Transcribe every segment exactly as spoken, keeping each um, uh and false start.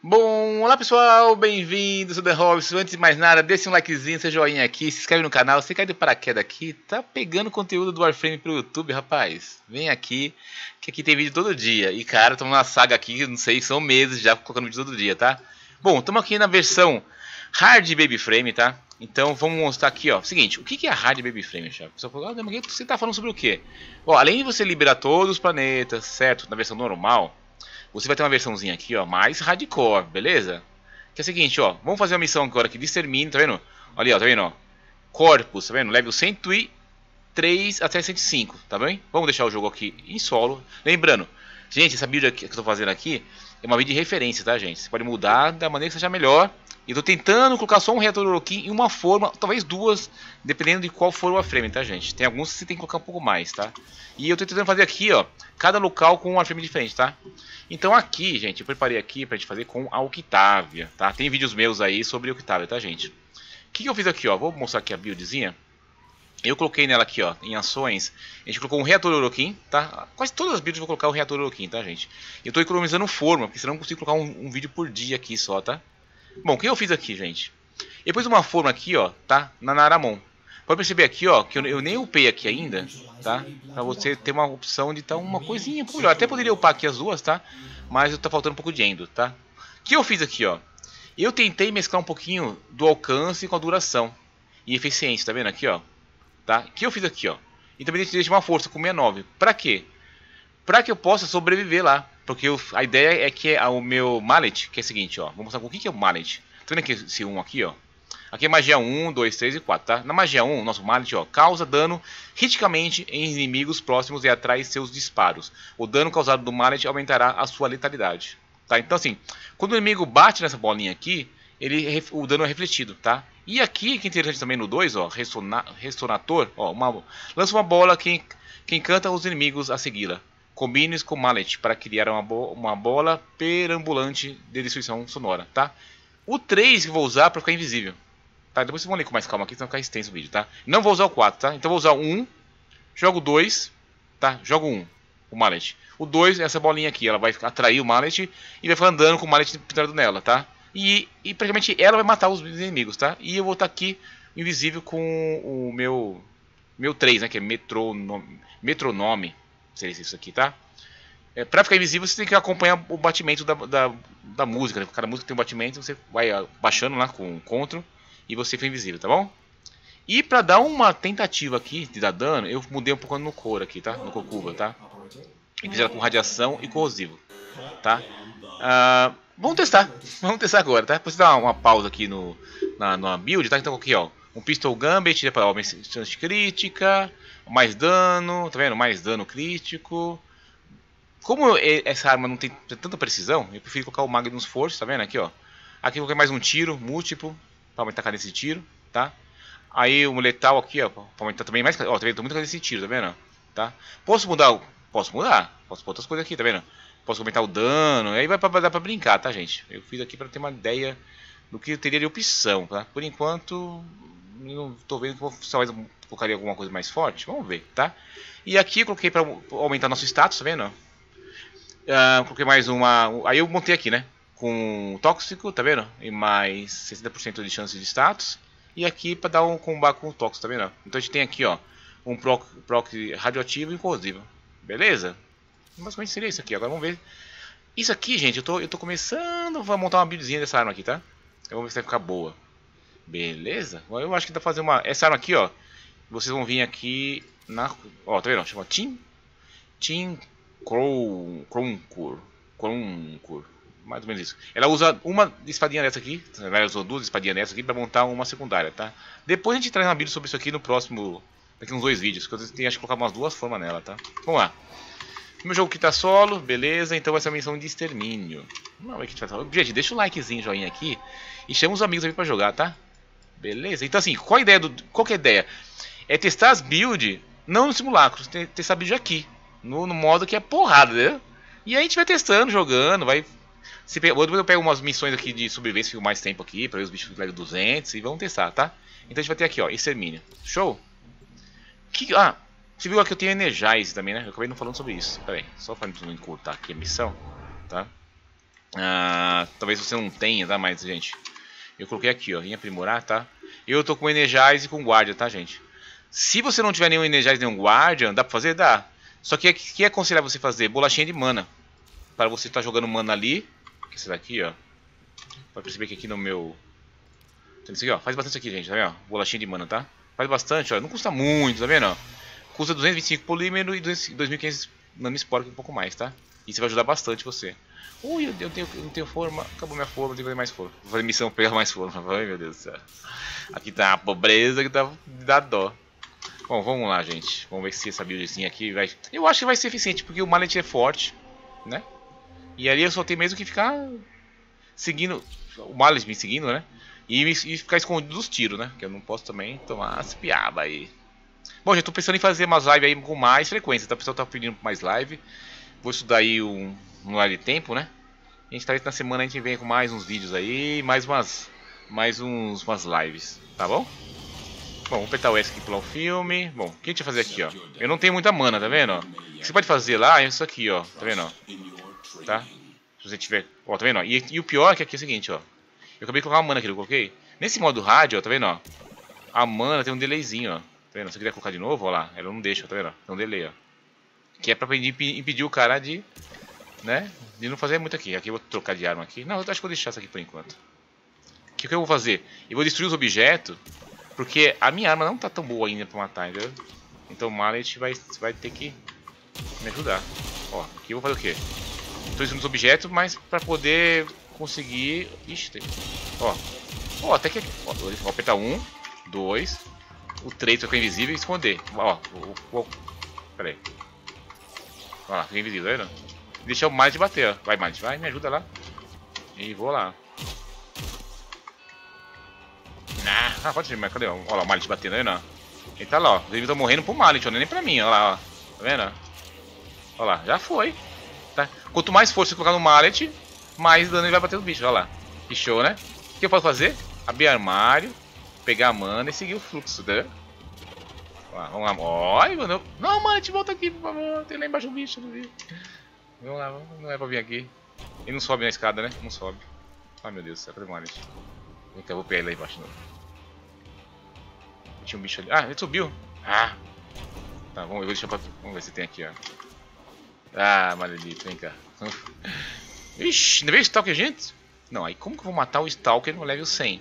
Bom, olá pessoal, bem-vindos ao The Hobbs. Antes de mais nada, deixe um likezinho, seu joinha aqui, se inscreve no canal. Você cai de paraquedas aqui, tá pegando conteúdo do Warframe pro YouTube, rapaz. Vem aqui, que aqui tem vídeo todo dia. E cara, estamos na saga aqui, não sei, são meses já colocando vídeo todo dia, tá? Bom, estamos aqui na versão Hard Baby Frame, tá? Então vamos mostrar aqui, ó. Seguinte, o que é Hard Baby Frame, chave? Você tá falando sobre o quê? Ó, além de você liberar todos os planetas, certo? Na versão normal, você vai ter uma versãozinha aqui, ó, mais hardcore, beleza? Que é o seguinte, ó, vamos fazer uma missão agora aqui de extermínio, tá vendo? Olha, ó, tá vendo, ó? Corpus, tá vendo? Level cento e três até cento e cinco, tá bem? Vamos deixar o jogo aqui em solo. Lembrando, gente, essa build aqui que eu tô fazendo aqui é uma build de referência, tá, gente? Você pode mudar da maneira que seja melhor. E tô tentando colocar só um reator Orokin em uma forma, talvez duas, dependendo de qual for o Warframe, tá, gente? Tem alguns que você tem que colocar um pouco mais, tá? E eu tô tentando fazer aqui, ó, cada local com um Warframe diferente, tá? Então aqui, gente, eu preparei aqui pra gente fazer com a Octavia, tá? Tem vídeos meus aí sobre a Octavia, tá, gente? O que, que eu fiz aqui, ó? Vou mostrar aqui a buildzinha. Eu coloquei nela aqui, ó, em ações, a gente colocou um reator Orokin, tá? Quase todas as builds eu vou colocar o reator Orokin, tá, gente? Eu tô economizando forma, porque senão eu não consigo colocar um, um vídeo por dia aqui só, tá? Bom, o que eu fiz aqui, gente? Eu pus uma forma aqui, ó, tá? Na Naramon. Pode perceber aqui, ó, que eu, eu nem upei aqui ainda, tá? Pra você ter uma opção de estar tá uma coisinha melhor. Até poderia upar aqui as duas, tá? Mas tá faltando um pouco de endo, tá? O que eu fiz aqui, ó? Eu tentei mesclar um pouquinho do alcance com a duração e eficiência, tá vendo aqui, ó? Tá? O que eu fiz aqui, ó? E também deixei uma força com sessenta e nove. Pra quê? Pra que eu possa sobreviver lá. Porque eu, a ideia é que o meu mallet, que é o seguinte, ó. Vou mostrar o que, que é o mallet. Tá vendo aqui esse um aqui, ó? Aqui é magia um, dois, três e quatro, tá? Na magia um, o nosso mallet, ó, causa dano criticamente em inimigos próximos e atrai seus disparos. O dano causado do mallet aumentará a sua letalidade, tá? Então assim, quando o inimigo bate nessa bolinha aqui, ele, o dano é refletido, tá? E aqui, que é interessante também no dois, ó, ressona, ressonator, ó, uma, lança uma bola que, que encanta os inimigos a segui-la. Combine-os com mallet para criar uma, bo uma bola perambulante de destruição sonora, tá? O três que vou usar para ficar invisível, tá? Depois vocês vão ler com mais calma aqui, senão vai ficar extenso o vídeo, tá? Não vou usar o quatro, tá? Então vou usar o um, jogo dois, tá? Jogo um, o mallet. O dois, essa bolinha aqui, ela vai atrair o mallet e vai ficar andando com o mallet pintado nela, tá? E, e praticamente ela vai matar os inimigos, tá? E eu vou estar aqui invisível com o meu meu três, né? Que é metronome, metronome. Seria isso aqui, tá? É, pra ficar invisível você tem que acompanhar o batimento da, da, da música, né? Cada música tem um batimento, você vai baixando lá com o CTRL e você fica invisível, tá bom? E pra dar uma tentativa aqui de dar dano, eu mudei um pouco no cor aqui, tá? No Kokuba, tá? E fiz ela com radiação e corrosivo, tá? Ah, vamos testar, vamos testar agora, tá? Depois você dá uma, uma pausa aqui no, na, na build, tá? Então aqui, ó, um Pistol Gambit para uma chance crítica, mais dano, tá vendo? Mais dano crítico. Como essa arma não tem tanta precisão, eu prefiro colocar o Magnus Force, tá vendo aqui, ó. Aqui eu coloquei mais um tiro múltiplo para aumentar a cadência de tiro, tá? Aí o letal aqui, ó, para aumentar também mais, ó, tá vendo? Tô muito cadência de tiro, tá vendo? Tá? Posso mudar, o... posso mudar, posso pôr outras coisas aqui, tá vendo? Posso aumentar o dano, aí vai pra, dar pra brincar, tá, gente? Eu fiz aqui para ter uma ideia do que eu teria de opção, tá? Por enquanto, não tô vendo que eu talvez colocaria alguma coisa mais forte, vamos ver, tá? E aqui eu coloquei para aumentar nosso status, tá vendo? Uh, coloquei mais uma, aí eu montei aqui, né? Com tóxico, tá vendo? E mais sessenta por cento de chance de status. E aqui para dar um combate com o tóxico, tá vendo? Então a gente tem aqui, ó, um proc, proc radioativo e corrosivo, beleza? Basicamente seria isso aqui. Agora vamos ver. Isso aqui, gente, eu tô, eu tô começando a montar uma buildzinha dessa arma aqui, tá? Eu vou ver se vai ficar boa. Beleza? Eu acho que dá pra fazer uma... Essa arma aqui, ó. Vocês vão vir aqui na... Ó, tá vendo? Chama Team... Team Croncur. Croncur. Mais ou menos isso. Ela usa uma espadinha dessa aqui. Ela usou duas espadinhas dessa aqui pra montar uma secundária, tá? Depois a gente traz uma build sobre isso aqui no próximo... Daqui uns dois vídeos. Que eu tenho, acho que colocar umas duas formas nela, tá? Vamos lá. Meu jogo aqui tá solo, beleza, então vai ser uma missão de extermínio. Não, é que a gente vai falar. Gente, deixa o likezinho, joinha aqui e chama os amigos aí pra jogar, tá? Beleza? Então assim, qual a ideia do. Qual que é a ideia? É testar as builds, não no simulacro, testar a build aqui. No, no modo que é porrada, né? E aí a gente vai testando, jogando, vai. Se pega, eu pego umas missões aqui de sobrevivência, fico mais tempo aqui, pra ver os bichos level duzentos e vamos testar, tá? Então a gente vai ter aqui, ó, extermínio. Show? Que, ah, você viu aqui que eu tenho Energize também, né? Eu acabei não falando sobre isso. Pera aí, só para não encurtar aqui a missão, tá? Ah, talvez você não tenha, tá? Mas, gente, eu coloquei aqui, ó, em aprimorar, tá? Eu tô com Energize e com Guardian, tá, gente? Se você não tiver nenhum Energize nem um Guardian, dá pra fazer? Dá. Só que o que é aconselhável você fazer? Bolachinha de mana. Para você estar tá jogando mana ali. Que esse daqui, ó. Pode perceber que aqui no meu... Tem isso aqui, ó. Faz bastante isso aqui, gente, tá vendo? Bolachinha de mana, tá? Faz bastante, ó. Não custa muito, tá vendo, ó? Custa duzentos e vinte e cinco polímero e dois mil e quinhentos nanospore, um pouco mais, tá? Isso vai ajudar bastante você. Ui, eu, eu, tenho, eu não tenho forma. Acabou minha forma, tenho que fazer mais forma. Vou fazer missão pegar mais forma. Ai, meu Deus do céu. Aqui tá a pobreza que tá, dá dó. Bom, vamos lá, gente. Vamos ver se essa buildzinha aqui vai... Eu acho que vai ser eficiente, porque o Mallet é forte, né? E ali eu só tenho mesmo que ficar seguindo... O Mallet me seguindo, né? E, e ficar escondido dos tiros, né? Que eu não posso também tomar as piabas aí. Bom, já tô pensando em fazer umas lives aí com mais frequência, tá? O pessoal tá pedindo mais live. Vou estudar aí um, um live de tempo, né? A gente talvez na semana a gente venha com mais uns vídeos aí, mais umas... Mais uns, umas lives, tá bom? Bom, vamos apertar o S aqui para o filme. Bom, o que a gente vai fazer aqui, ó? Eu não tenho muita mana, tá vendo? Ó? O que você pode fazer lá é isso aqui, ó. Tá vendo, ó? Tá? Se você tiver... Ó, tá vendo, ó? E, e o pior é que aqui é o seguinte, ó. Eu acabei de colocar uma mana aqui, eu coloquei. Nesse modo rádio, ó, tá vendo, ó? A mana tem um delayzinho, ó. Tá vendo? Se eu quiser colocar de novo, ó lá. Ela não deixa, tá vendo? Tem um delay, ó. Que é pra impedir, impedir o cara de... Né? De não fazer muito aqui. Aqui eu vou trocar de arma aqui. Não, eu acho que vou deixar isso aqui por enquanto. O que, que eu vou fazer? Eu vou destruir os objetos... Porque a minha arma não tá tão boa ainda pra matar, entendeu? Então o Mallet vai, vai ter que me ajudar. Ó, aqui eu vou fazer o quê? Tô usando os objetos, mas pra poder conseguir... Ixi, tem... Ó, ó, até que... Ó, vou apertar um, dois, o três vai ficar invisível e esconder. Ó, ó, ó, pera aí. Ó lá, fica invisível, tá vendo? Deixa o Mallet bater, ó. Vai, Mallet, vai, me ajuda lá. E vou lá. Ah, pode ser, mas cadê? Olha lá o Mallet batendo aí, não. Ele tá lá, ó. Eles estão morrendo pro Mallet, ó. Nem pra mim, olha lá, ó. Tá vendo? Olha lá, já foi. Tá? Quanto mais força você colocar no Mallet, mais dano ele vai bater no bicho, olha lá. Que show, né? O que eu posso fazer? Abrir armário, pegar a mana e seguir o fluxo, tá vendo? Lá, vamos lá. Olha, mano. Não, Mallet, volta aqui, por favor. Tem lá embaixo um bicho, não vi. Vamos lá, não é pra vir aqui. Ele não sobe na escada, né? Não sobe. Ai, meu Deus do céu, cadê o Mallet? Vem cá, eu vou pegar ele lá embaixo, não. Tinha um bicho ali. Ah, ele subiu. Ah. Tá, vamos, eu vou deixar pra... Vamos ver se tem aqui, ó. Ah, maledito, vem cá. Ixi, ainda veio Stalker, gente? Não, aí como que eu vou matar o Stalker no level cem?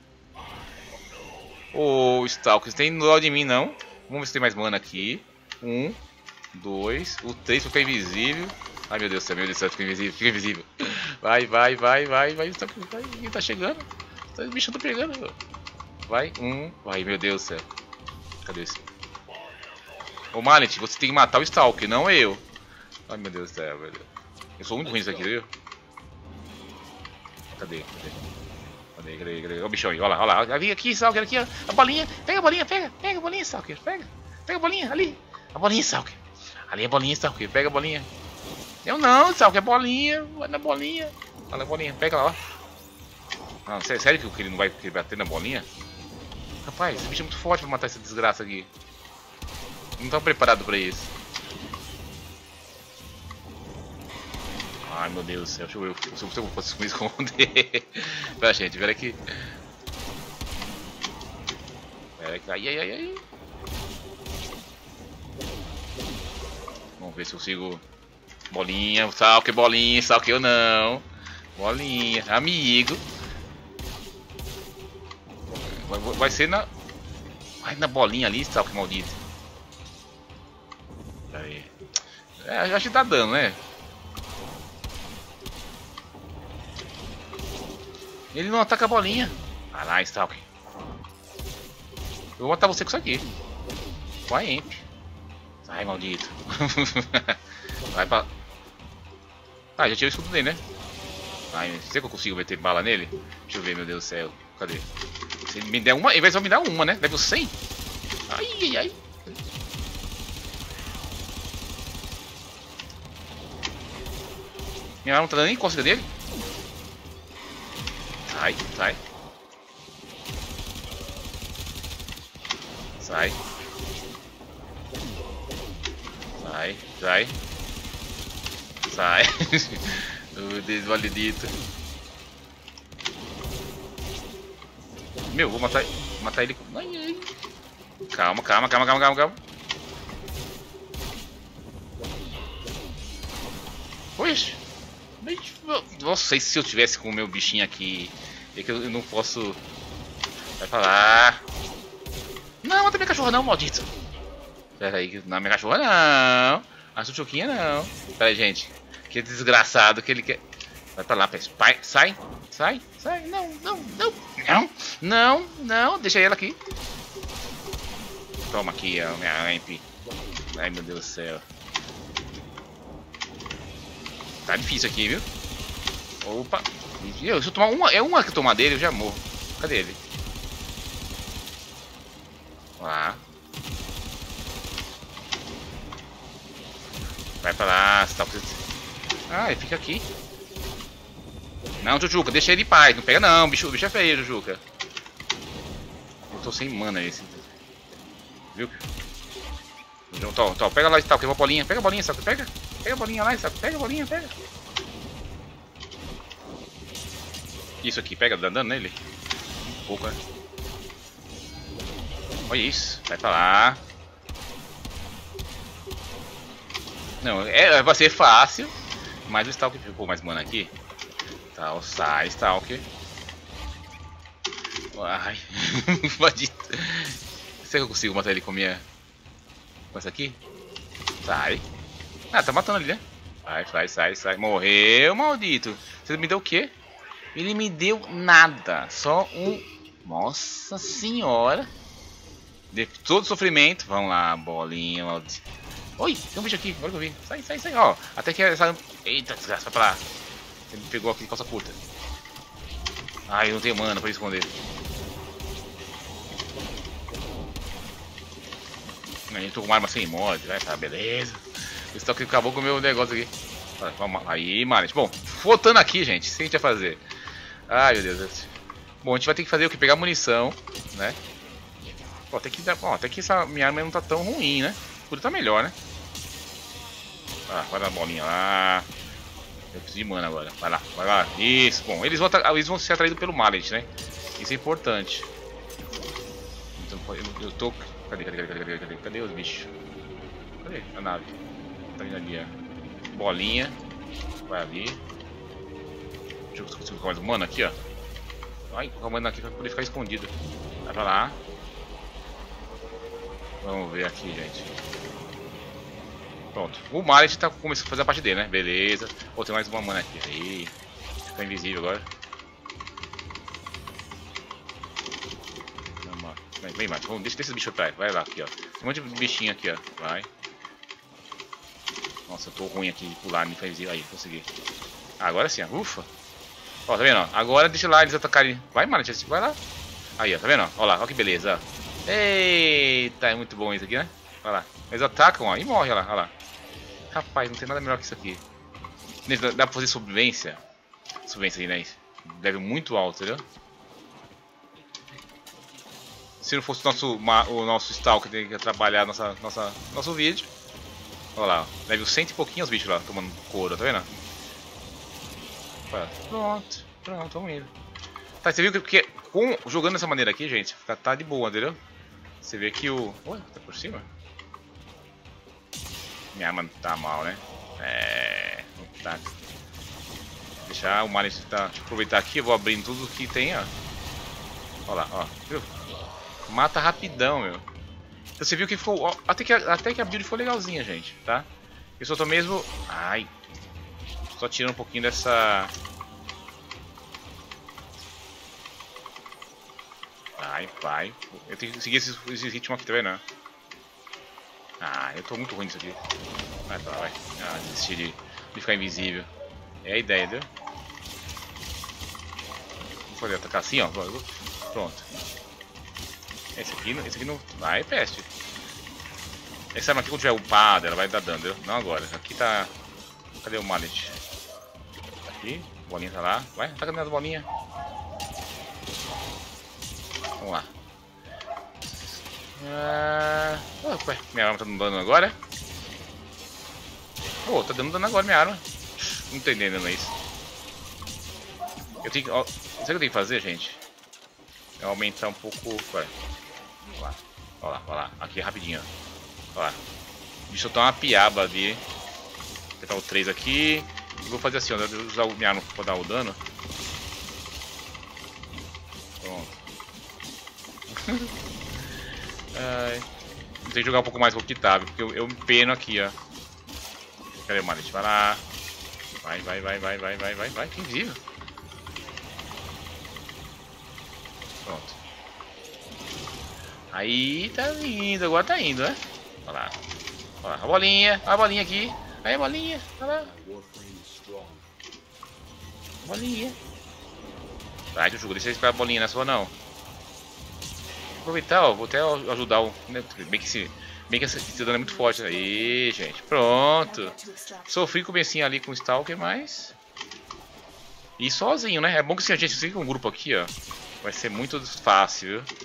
Ô, Stalker, você tem dó de mim, não? Vamos ver se tem mais mana aqui. Um, dois, o três fica invisível. Ai, meu Deus do céu, meu Deus do céu, fica invisível, fica invisível. Vai, vai, vai, vai, vai, Stalker, vai, ele tá chegando. Os bichos estão pegando, meu. Vai, um, vai, meu Deus do céu. Cadê esse? Ô Mallet, você tem que matar o Stalker, não eu. Ai meu Deus do céu, velho. Eu sou muito ruim nisso aqui, viu? Cadê? Cadê? Cadê? Cadê? Cadê? Ó o bichão aí, olha lá, olha lá. Vem aqui, Stalker, aqui, ó. A bolinha, pega a bolinha, pega, pega a bolinha, Stalker, pega. Pega a bolinha, ali. A bolinha, Stalker. Ali é a bolinha, Stalker, pega a bolinha. Eu não, Stalker, é bolinha, vai na bolinha. Olha a bolinha, pega lá, ó. Não, sério que ele não vai bater na bolinha? Rapaz, esse bicho é muito forte pra matar essa desgraça aqui. Não tava preparado pra isso. Ai meu Deus do céu, deixa eu ver se eu posso me esconder. Pera gente, pera aqui. Pera aqui, ai ai ai ai. Vamos ver se eu consigo. Bolinha, Stalker, bolinha, Stalker eu não. Bolinha, amigo. Vai, vai ser na... Vai na bolinha ali, Stalker maldito. Aí. É, acho que tá dando, né? Ele não ataca a bolinha. Vai lá, Stalker. Eu vou matar você com isso aqui. Com a Imp. Sai, maldito. Vai pra... Ah, já tirei o escudo dele, né? Ai, será que eu consigo meter bala nele? Deixa eu ver, meu Deus do céu. Cadê? Se ele me der uma, ele vai só me dar uma, né? Level cem? Ai, ai, ai. Minha arma não tá dando nem cócega dele. Sai, sai. Sai. Sai, sai. Sai. O desvalidito. Meu, vou matar, matar ele com... Ai, ai. Calma, calma, calma, calma, calma, calma. Poxa. Nossa, se eu tivesse com o meu bichinho aqui. É que eu não posso... Vai pra lá. Não, mata minha cachorra não, maldito. Pera aí, não é minha cachorra não. A chuchuquinha não. Pera aí, gente. Que desgraçado que ele quer. Vai pra lá, pai. Sai, sai, sai. Não, não, não. Não, não, não. Deixa ela aqui. Toma aqui, ó, minha amp. Ai, meu Deus do céu. Tá difícil aqui, viu? Opa. Eu, se eu tomar uma, é uma que eu tomar dele, eu já morro. Cadê ele? Lá. Vai pra lá, você tá precisando. Ah, ele fica aqui. Não, Jujuca, deixa ele em paz. Não pega não, bicho, o bicho é feio, Jujuca. Eu tô sem mana esse. Viu? Tó, tó, pega lá, Stalker, que eu vou a bolinha. Pega a bolinha, Stalker, pega. Pega a bolinha lá, Stalker, pega a bolinha, pega. Isso aqui, pega, dando nele. Um pouco, né? Olha isso, vai pra lá. Não, é, vai ser fácil. Mas o Stalker ficou mais mana aqui. Tá, sai, Stalker. Ai, fodito. Será que eu consigo matar ele com minha... Com essa aqui? Sai. Ah, tá matando ali, né? Sai, sai, sai, sai. Morreu, maldito. Você me deu o quê? Ele me deu nada. Só um... Nossa senhora. De todo sofrimento. Vamos lá, bolinha, maldito. Oi, tem um bicho aqui. Agora que eu vi. Sai, sai, sai. Ó, até que essa... Eita, desgraça, vai pra lá. Ele me pegou aqui de calça curta. Ai, eu não tenho mana pra esconder. Eu tô com uma arma sem mod, vai, tá, beleza. O Stalker acabou com o meu negócio aqui. Vamos aí, mano. Bom, voltando aqui, gente, o que a gente vai fazer? Ai, meu Deus. Bom, a gente vai ter que fazer o que? Pegar munição, né? Ó, até que, ó, até que essa minha arma não tá tão ruim, né? Podia tá melhor, né? Ah, vai dar a bolinha lá. Eu preciso de mana agora. Vai lá, vai lá. Isso, bom. Eles vão, eles vão ser atraídos pelo Mallet, né? Isso é importante. Então, eu, eu tô... Cadê, cadê, cadê, cadê, cadê, cadê os bichos? Cadê a nave? Tá vindo ali, ó. Bolinha. Vai ali. Deixa eu conseguir colocar mais um mana aqui, ó. Ai, colocar o mana aqui pra poder ficar escondido. Vai pra lá. Vamos ver aqui, gente. Pronto. O Mallet tá começando a fazer a parte dele, né? Beleza. Pô, tem mais uma mana aqui. Aí. Fica invisível agora. Vem, vem, mais. Vamos, deixa esse bicho pra trás. Vai lá, aqui, ó. Tem um monte de bichinho aqui, ó. Vai. Nossa, eu tô ruim aqui de pular, me faz aí, consegui. Ah, agora sim, ó. Ufa. Ó, tá vendo, ó? Agora deixa lá eles atacarem. Vai, mano, vai lá. Aí, ó, tá vendo, ó? Ó lá, ó que beleza, ó. Eita, é muito bom isso aqui, né? Olha lá. Eles atacam, ó, e morrem, ó lá, ó lá. Rapaz, não tem nada melhor que isso aqui. Dá, dá pra fazer sobrevivência. Sobrevivência aí, né? Level muito alto, entendeu? Se não fosse o nosso, o nosso Stalker que tem que trabalhar nossa, nossa, nosso vídeo. Olha lá, level cento e pouquinho os bichos lá, tomando couro, tá vendo? Pronto, pronto, vamos indo. Tá, você viu que porque com, jogando dessa maneira aqui, gente, tá, tá de boa, entendeu? Você vê que o... Ué, tá por cima? Minha arma tá mal, né? É... Tá. Deixar o Mallet tá, aproveitar aqui, eu vou abrindo tudo que tem, ó. Olha lá, ó, viu? Mata rapidão, meu. Então você viu que ficou... Ó, até, que, até que a build foi legalzinha, gente, tá? Eu só tô mesmo... Ai. Só tirando um pouquinho dessa... Ai, vai. Eu tenho que seguir esse, esse ritmo aqui, tá vendo? Ah, eu tô muito ruim nisso aqui. Vai pra lá, vai. Ah, desistir de, de ficar invisível. É a ideia, entendeu? Vou fazer atacar assim, ó. Pronto. Esse aqui, esse aqui não... Vai, peste. Essa arma aqui, quando tiver upada, ela vai dar dano, entendeu? Não agora. Aqui tá... Cadê o Mallet? Aqui. Bolinha tá lá. Vai, ataca nas bolinhas. Vamos lá. Ah... Opa, minha arma tá dando dano agora? Pô, oh, tá dando dano agora minha arma. Não tô entendendo isso. Eu tenho que... Ó, sabe o que eu tenho que fazer, gente? É aumentar um pouco... Ué. Olha lá, olha lá, olha lá. Aqui, rapidinho, ó. Olha lá. Deixa eu dar uma piaba ali. Vou apertar o três aqui. E vou fazer assim, ó. Vou usar o minha arma pra dar o dano. Pronto. Ai. Tem que jogar um pouco mais com o Octavio, porque eu, eu me peno aqui, ó. Cadê o Mallet? Vai lá. Vai, vai, vai, vai, vai, vai, vai, vai. Que invisível. Pronto. Aí tá indo, agora tá indo, né? Olha lá. Olha lá, a bolinha, a bolinha aqui. Aí a bolinha, olha lá. Bolinha. Vai, Chuchu, deixa eu esperar a bolinha, não é sua não. Vou aproveitar, ó, vou até ajudar o... Bem que esse, bem que esse, esse dano é muito forte. Aí, gente, pronto. Sofri comecinho ali com o Stalker, mas... E sozinho, né? É bom que se a gente fica com um grupo aqui, ó. Vai ser muito fácil, viu?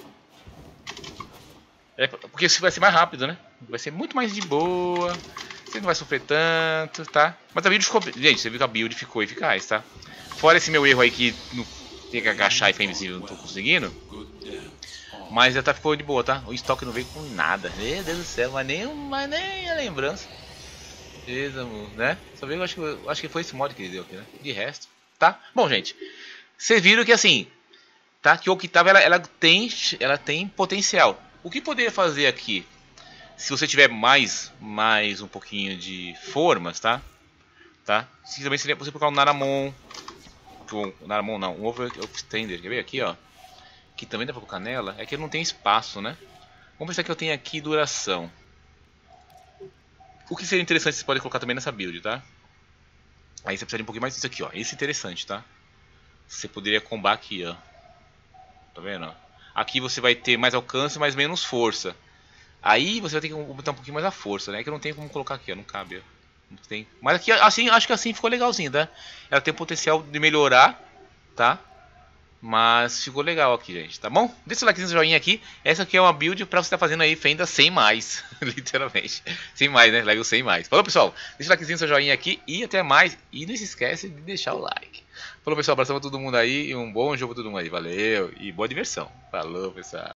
É, porque vai ser mais rápido, né? Vai ser muito mais de boa. Você não vai sofrer tanto, tá? Mas a build ficou... Gente, você viu que a build ficou eficaz, tá? Fora esse meu erro aí que não tem que agachar e ficar invisível, não tô conseguindo. Mas já tá, ficou de boa, tá? O estoque não veio com nada. Meu Deus do céu, mas nem, mas nem a lembrança. Beleza, amor, né? Só veio, acho, que, acho que foi esse mod que ele deu aqui, né? De resto, tá? Bom, gente, vocês viram que assim, tá? Que o Octavio, ela, ela, tem, ela tem potencial. O que poderia fazer aqui? Se você tiver mais, mais um pouquinho de formas, tá? Tá? Se também seria possível colocar um Naramon. Um Naramon não, um Overextender. Quer ver aqui, ó? Que também dá pra colocar nela. É que ele não tem espaço, né? Vamos ver se aqui eu tenho aqui duração. O que seria interessante, você pode colocar também nessa build, tá? Aí você precisa de um pouquinho mais disso aqui, ó. Esse é interessante, tá? Você poderia combar aqui, ó. Tá vendo? Aqui você vai ter mais alcance, mas menos força. Aí você vai ter que botar um pouquinho mais a força, né? Que eu não tenho como colocar aqui, ó. Não cabe, ó. Não tem. Mas aqui, assim, acho que assim ficou legalzinho, tá? Ela tem potencial de melhorar, tá? Mas ficou legal aqui, gente, tá bom? Deixa o likezinho, joinha aqui. Essa aqui é uma build pra você estar tá fazendo aí Fenda sem mais. Literalmente. Sem mais, né? Level sem mais. Falou, pessoal? Deixa o likezinho, seu joinha aqui e até mais. E não se esquece de deixar o like. Falou, pessoal? Abração pra todo mundo aí e um bom jogo pra todo mundo aí. Valeu e boa diversão. Falou, pessoal.